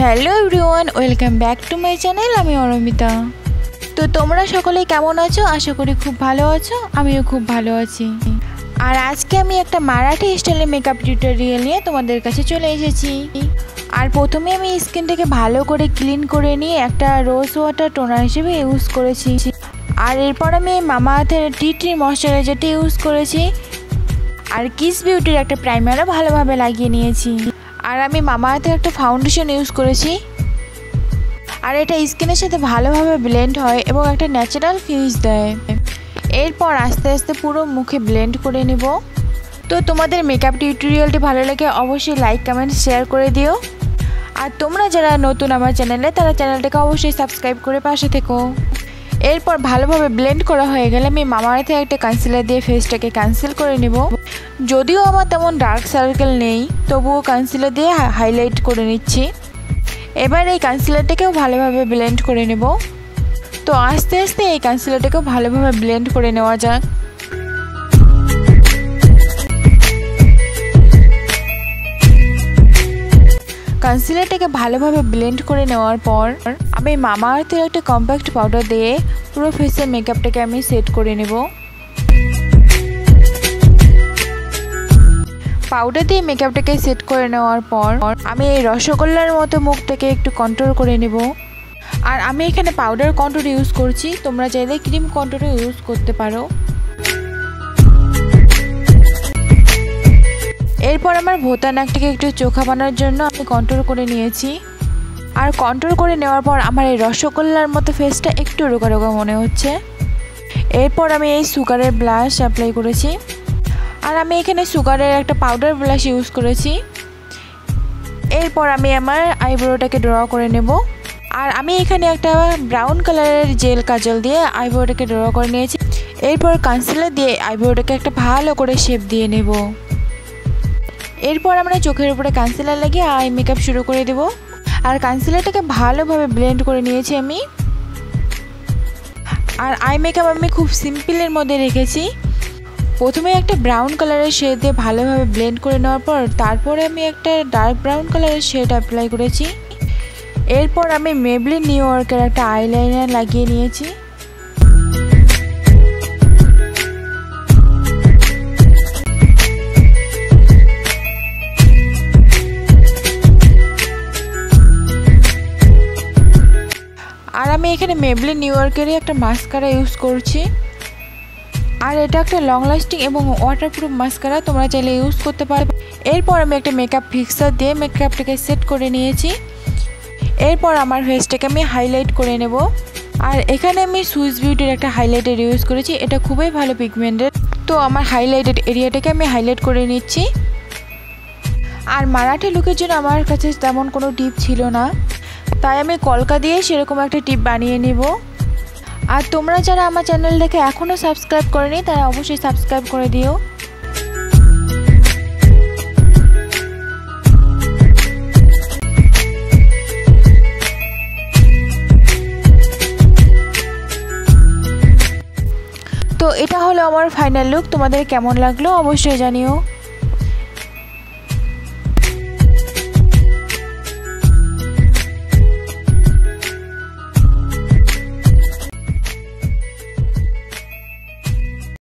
Hello everyone, welcome back to my channel. আমি অরমিতা। তো তোমরা সকলেই কেমন আছো? আশা করি খুব ভালো আছো। আমিও খুব ভালো আছি। আর আজকে আমি একটা মারাঠি স্টাইলের মেকআপ টিউটোরিয়াল নিয়ে তোমাদের কাছে চলে এসেছি। আর প্রথমে আমি স্কিনটাকে ভালো করে ক্লিন করে নিয়ে একটা রোজ ওয়াটার টোনার হিসেবে ইউজ করেছি। আর এরপর আমি মামাআর্থের টি ময়শ্চারাইজারটি ইউজ করেছি। আর কিস বিউটির একটা প্রাইমারও ভালোভাবে লাগিয়ে নিয়েছি। আর আমি মামাআর্থের একটা ফাউন্ডেশন ইউজ করেছি। আর এটা স্কিনের সাথে ভালোভাবে ব্লেন্ড হয় এবং একটা ন্যাচারাল ফিনিশ দেয়। এরপর আস্তে আস্তে পুরো মুখে ব্লেন্ড করে নেব। তো তোমাদের মেকআপ টিউটোরিয়ালটি ভালো লাগে অবশ্যই লাইক কমেন্ট শেয়ার করে দিও। আর তোমরা যারা নতুন আমার চ্যানেলে তারা চ্যানেলটাকে অবশ্যই সাবস্ক্রাইব করে পাশে থেকো। এরপর ভালোভাবে ব্লেন্ড করা হয়ে গেলে আমি মামাআর্থের একটা কনসিলার দিয়ে ফেসটাকে কনসিল করে নেব। যদিও আমার তেমন ডার্ক সার্কেল নেই, তবুও কনসিলার দিয়ে হাইলাইট করে নিচ্ছি। এবার এই কনসিলারটাকেও ভালোভাবে ব্লেন্ড করে নেব। তো আস্তে আস্তে এই কনসিলারটাকেও ভালোভাবে ব্লেন্ড করে নেওয়া যাক। কনসিলারটাকে ভালোভাবে ব্লেন্ড করে নেওয়ার পর আমি মামাআর্থের একটা কম্প্যাক্ট পাউডার দিয়ে পুরো ফেসের মেকআপটাকে আমি সেট করে নেব। পাউডার দিয়ে মেকআপটাকে সেট করে নেওয়ার পর আমি এই রসগোল্লার মতো মুখটাকে একটু কন্ট্রোল করে নেব। আর আমি এখানে পাউডার কন্ট্রোল ইউজ করছি, তোমরা চাইলে ক্রিম কন্ট্রোলও ইউজ করতে পারো। এরপর আমার ভোঁতা নাকটাকে একটু চোখা বানানোর জন্য আমি কন্ট্রোল করে নিয়েছি। আর কন্ট্রোল করে নেওয়ার পর আমার এই রসগোল্লার মতো ফেসটা একটু রোগা রোগা মনে হচ্ছে। এরপর আমি এই সুগারের ব্লাশ অ্যাপ্লাই করেছি। আর আমি এখানে সুগারের একটা পাউডার ব্লাশ ইউজ করেছি। এরপর আমি আমার আইব্রোটাকে ড্র করে নেব। আর আমি এখানে একটা ব্রাউন কালারের জেল কাজল দিয়ে আইব্রোটাকে ড্র করে নিয়েছি। এরপর কনসিলার দিয়ে আইব্রোটাকে একটা ভালো করে শেপ দিয়ে নেব। এরপর আমরা চোখের উপরে কনসিলার লাগিয়ে আই মেকআপ শুরু করে দেব। আর কনসিলারটাকে ভালোভাবে ব্লেন্ড করে নিয়েছি আমি। আর আই মেকআপ আমি খুব সিম্পলের মধ্যে রেখেছি। প্রথমে একটা ব্রাউন কালারের শেড দিয়ে ভালোভাবে ব্লেন্ড করে নেওয়ার পর তারপরে আমি একটা ডার্ক ব্রাউন কালারের শেড অ্যাপ্লাই করেছি। এরপর আমি মেবলিন নিউ ইয়র্কের একটা আইলাইনার লাগিয়ে নিয়েছি। আর আমি এখানে মেবলিন নিউ ইয়র্কেরই একটা মাস্কারা ইউজ করছি। আর এটা একটা লং লাস্টিং এবং ওয়াটারপ্রুফ মাস্কারা, তোমরা চাইলে ইউজ করতে পারবে। এরপর আমি একটা মেকআপ ফিক্সার দিয়ে মেকআপটাকে সেট করে নিয়েছি। এরপর আমার ফেসটাকে আমি হাইলাইট করে নেব। আর এখানে আমি সুইস বিউটির একটা হাইলাইটার ইউজ করেছি, এটা খুবই ভালো পিগমেন্টেড। তো আমার হাইলাইটেড এরিয়াটাকে আমি হাইলাইট করে নিচ্ছি। আর মারাঠি লুকের জন্য আমার কাছে তেমন কোনো টিপ ছিল না, তাই আমি কলকা দিয়ে সেরকম একটা টিপ বানিয়ে নিব। আর তোমরা যারা আমার চ্যানেলটাকে এখনও সাবস্ক্রাইব করেনি তারা অবশ্যই সাবস্ক্রাইব করে দিও। তো এটা হলো আমার ফাইনাল লুক। তোমাদের কেমন লাগলো অবশ্যই জানিও।